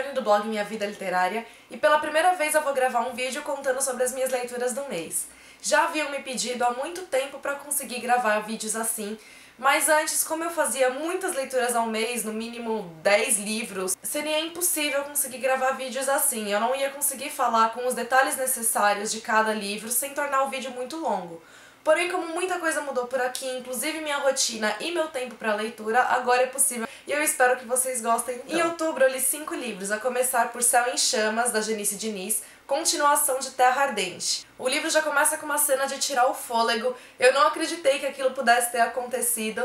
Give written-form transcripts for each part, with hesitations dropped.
Daiane do blog Minha Vida Literária e pela primeira vez eu vou gravar um vídeo contando sobre as minhas leituras do mês. Já haviam me pedido há muito tempo para conseguir gravar vídeos assim, mas antes, como eu fazia muitas leituras ao mês, no mínimo 10 livros, seria impossível conseguir gravar vídeos assim. Eu não ia conseguir falar com os detalhes necessários de cada livro sem tornar o vídeo muito longo. Porém, como muita coisa mudou por aqui, inclusive minha rotina e meu tempo para leitura, agora é possível e eu espero que vocês gostem. Em outubro eu li 5 livros, a começar por Céu em Chamas, da Janice Diniz, continuação de Terra Ardente. O livro já começa com uma cena de tirar o fôlego, eu não acreditei que aquilo pudesse ter acontecido,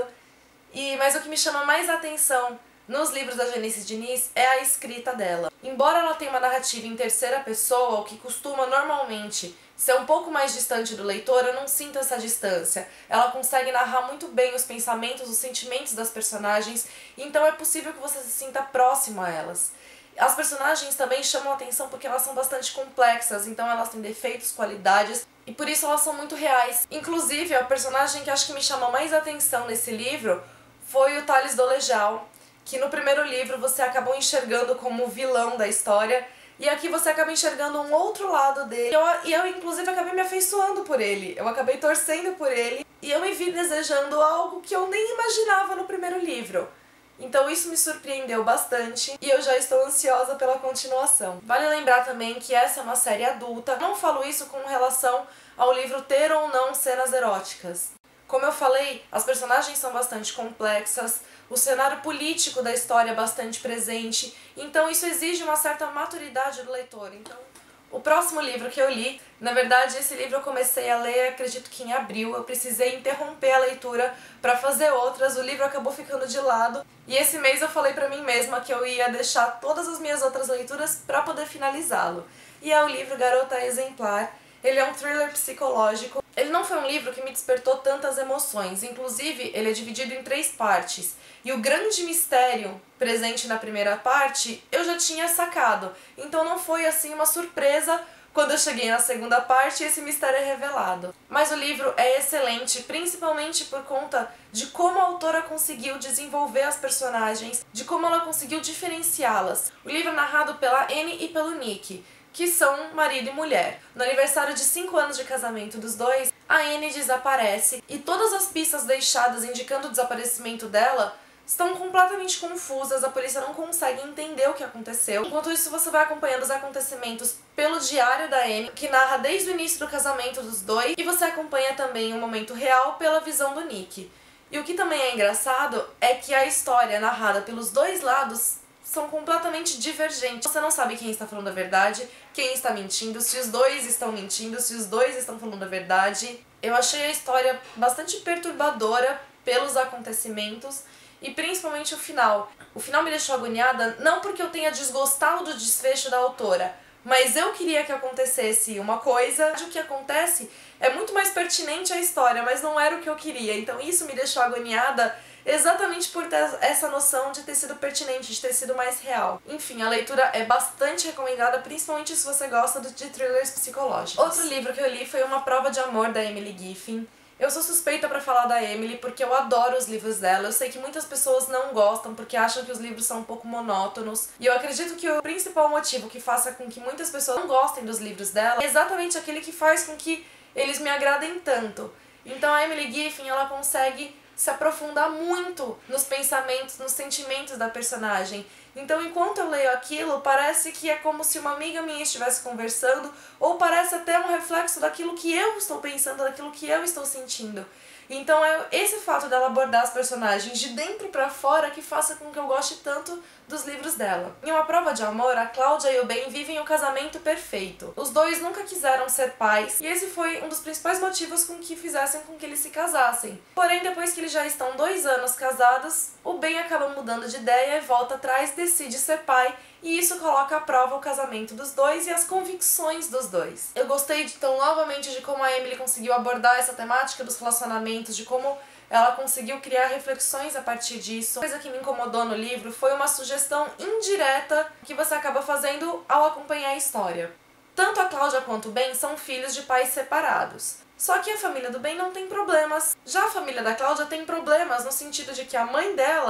mas o que me chama mais a atenção nos livros da Janice Diniz é a escrita dela. Embora ela tenha uma narrativa em terceira pessoa, o que costuma normalmente ser um pouco mais distante do leitor, eu não sinto essa distância. Ela consegue narrar muito bem os pensamentos, os sentimentos das personagens, então é possível que você se sinta próximo a elas. As personagens também chamam a atenção porque elas são bastante complexas, então elas têm defeitos, qualidades, e por isso elas são muito reais. Inclusive, a personagem que acho que me chamou mais atenção nesse livro foi o Thales Dolejal, que no primeiro livro você acabou enxergando como o vilão da história, e aqui você acaba enxergando um outro lado dele. E eu inclusive, acabei me afeiçoando por ele. Eu acabei torcendo por ele. E eu me vi desejando algo que eu nem imaginava no primeiro livro. Então isso me surpreendeu bastante. E eu já estou ansiosa pela continuação. Vale lembrar também que essa é uma série adulta. Não falo isso com relação ao livro ter ou não cenas eróticas. Como eu falei, as personagens são bastante complexas, o cenário político da história é bastante presente, então isso exige uma certa maturidade do leitor. Então, o próximo livro que eu li, na verdade esse livro eu comecei a ler, acredito que em abril, eu precisei interromper a leitura para fazer outras, o livro acabou ficando de lado, e esse mês eu falei pra mim mesma que eu ia deixar todas as minhas outras leituras para poder finalizá-lo. E é o livro Garota Exemplar. Ele é um thriller psicológico. Ele não foi um livro que me despertou tantas emoções, inclusive ele é dividido em 3 partes. E o grande mistério presente na primeira parte eu já tinha sacado, então não foi assim uma surpresa quando eu cheguei na segunda parte e esse mistério é revelado. Mas o livro é excelente, principalmente por conta de como a autora conseguiu desenvolver as personagens, de como ela conseguiu diferenciá-las. O livro é narrado pela Anne e pelo Nick, que são marido e mulher. No aniversário de 5 anos de casamento dos dois, a Anne desaparece e todas as pistas deixadas indicando o desaparecimento dela estão completamente confusas, a polícia não consegue entender o que aconteceu. Enquanto isso, você vai acompanhando os acontecimentos pelo diário da Anne, que narra desde o início do casamento dos dois, e você acompanha também o momento real pela visão do Nick. E o que também é engraçado é que a história narrada pelos dois lados são completamente divergentes. Você não sabe quem está falando a verdade, quem está mentindo, se os dois estão mentindo, se os dois estão falando a verdade. Eu achei a história bastante perturbadora pelos acontecimentos e principalmente o final. O final me deixou agoniada, não porque eu tenha desgostado do desfecho da autora, mas eu queria que acontecesse uma coisa, o que acontece é muito mais pertinente à história, mas não era o que eu queria. Então isso me deixou agoniada exatamente por ter essa noção de ter sido pertinente, de ter sido mais real. Enfim, a leitura é bastante recomendada, principalmente se você gosta de thrillers psicológicos. Outro livro que eu li foi Uma Prova de Amor, da Emily Giffin. Eu sou suspeita pra falar da Emily porque eu adoro os livros dela. Eu sei que muitas pessoas não gostam porque acham que os livros são um pouco monótonos. E eu acredito que o principal motivo que faça com que muitas pessoas não gostem dos livros dela é exatamente aquele que faz com que eles me agradem tanto. Então a Emily Giffin, ela consegue se aprofundar muito nos pensamentos, nos sentimentos da personagem. Então, enquanto eu leio aquilo, parece que é como se uma amiga minha estivesse conversando, ou parece até um reflexo daquilo que eu estou pensando, daquilo que eu estou sentindo. Então é esse fato dela abordar as personagens de dentro pra fora que faça com que eu goste tanto dos livros dela. Em Uma Prova de Amor, a Cláudia e o Ben vivem o casamento perfeito. Os dois nunca quiseram ser pais, e esse foi um dos principais motivos com que fizessem com que eles se casassem. Porém, depois que eles já estão 2 anos casados, o Ben acaba mudando de ideia e volta atrás, decide ser pai, e isso coloca à prova o casamento dos dois e as convicções dos dois. Eu gostei então novamente de como a Emily conseguiu abordar essa temática dos relacionamentos, de como ela conseguiu criar reflexões a partir disso. A coisa que me incomodou no livro foi uma sugestão indireta que você acaba fazendo ao acompanhar a história. Tanto a Cláudia quanto o Ben são filhos de pais separados. Só que a família do Ben não tem problemas. Já a família da Cláudia tem problemas no sentido de que a mãe dela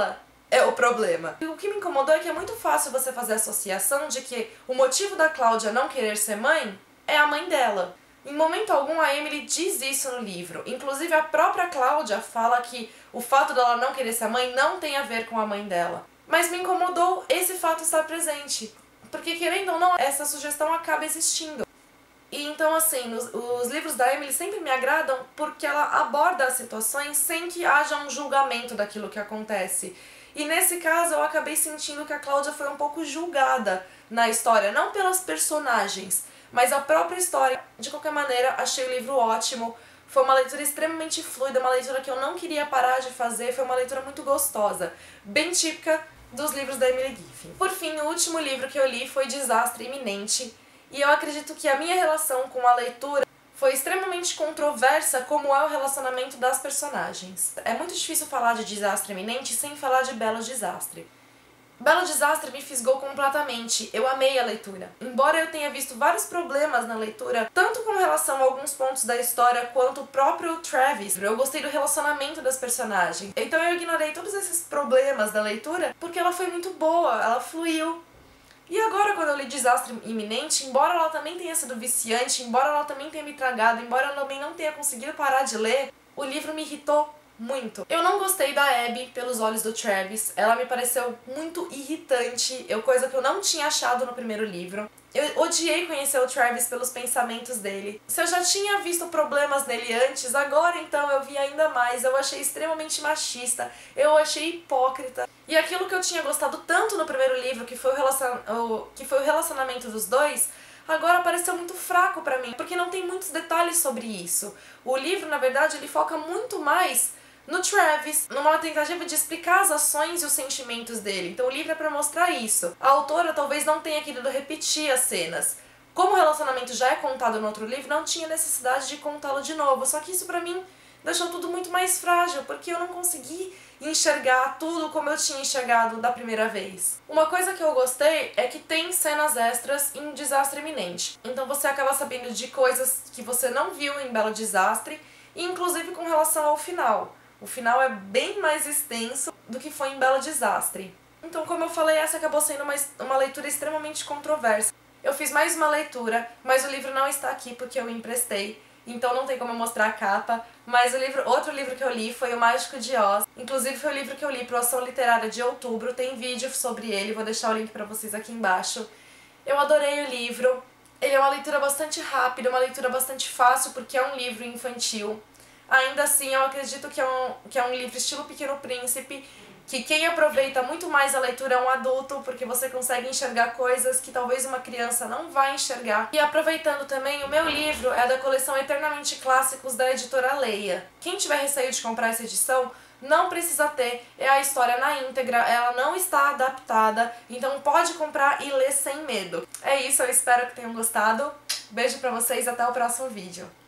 é o problema. E o que me incomodou é que é muito fácil você fazer a associação de que o motivo da Cláudia não querer ser mãe é a mãe dela. Em momento algum a Emily diz isso no livro. Inclusive a própria Cláudia fala que o fato dela não querer ser mãe não tem a ver com a mãe dela. Mas me incomodou esse fato estar presente. Porque querendo ou não, essa sugestão acaba existindo. E então assim, os livros da Emily sempre me agradam porque ela aborda as situações sem que haja um julgamento daquilo que acontece. E nesse caso eu acabei sentindo que a Cláudia foi um pouco julgada na história, não pelas personagens, mas a própria história. De qualquer maneira, achei o livro ótimo, foi uma leitura extremamente fluida, uma leitura que eu não queria parar de fazer, foi uma leitura muito gostosa, bem típica dos livros da Emily Giffin. Por fim, o último livro que eu li foi Desastre Iminente, e eu acredito que a minha relação com a leitura foi extremamente controversa, como é o relacionamento das personagens. É muito difícil falar de Desastre Iminente sem falar de Belo Desastre. Belo Desastre me fisgou completamente, eu amei a leitura. Embora eu tenha visto vários problemas na leitura, tanto com relação a alguns pontos da história, quanto o próprio Travis, eu gostei do relacionamento das personagens. Então eu ignorei todos esses problemas da leitura, porque ela foi muito boa, ela fluiu. E agora, quando eu li Desastre Iminente, embora ela também tenha sido viciante, embora ela também tenha me tragado, embora eu também não tenha conseguido parar de ler, o livro me irritou muito. Eu não gostei da Abby pelos olhos do Travis, ela me pareceu muito irritante, coisa que eu não tinha achado no primeiro livro. Eu odiei conhecer o Travis pelos pensamentos dele. Se eu já tinha visto problemas nele antes, agora então eu vi ainda mais. Eu achei extremamente machista, eu achei hipócrita. E aquilo que eu tinha gostado tanto no primeiro livro, que foi o relacionamento dos dois, agora pareceu muito fraco pra mim, porque não tem muitos detalhes sobre isso. O livro, na verdade, ele foca muito mais no Travis, numa tentativa de explicar as ações e os sentimentos dele. Então o livro é pra mostrar isso. A autora talvez não tenha querido repetir as cenas. Como o relacionamento já é contado no outro livro, não tinha necessidade de contá-lo de novo. Só que isso pra mim deixou tudo muito mais frágil, porque eu não consegui enxergar tudo como eu tinha enxergado da primeira vez. Uma coisa que eu gostei é que tem cenas extras em Desastre Iminente. Então você acaba sabendo de coisas que você não viu em Belo Desastre, inclusive com relação ao final. O final é bem mais extenso do que foi em Belo Desastre. Então, como eu falei, essa acabou sendo uma leitura extremamente controversa. Eu fiz mais uma leitura, mas o livro não está aqui porque eu emprestei, então não tem como eu mostrar a capa, mas outro livro que eu li foi O Mágico de Oz. Inclusive foi o livro que eu li para a Ação Literária de outubro, tem vídeo sobre ele, vou deixar o link para vocês aqui embaixo. Eu adorei o livro, ele é uma leitura bastante rápida, uma leitura bastante fácil porque é um livro infantil. Ainda assim, eu acredito que é um livro estilo Pequeno Príncipe, que quem aproveita muito mais a leitura é um adulto, porque você consegue enxergar coisas que talvez uma criança não vai enxergar. E aproveitando também, o meu livro é da coleção Eternamente Clássicos da editora Leia. Quem tiver receio de comprar essa edição, não precisa ter, é a história na íntegra, ela não está adaptada, então pode comprar e ler sem medo. É isso, eu espero que tenham gostado. Beijo pra vocês, até o próximo vídeo.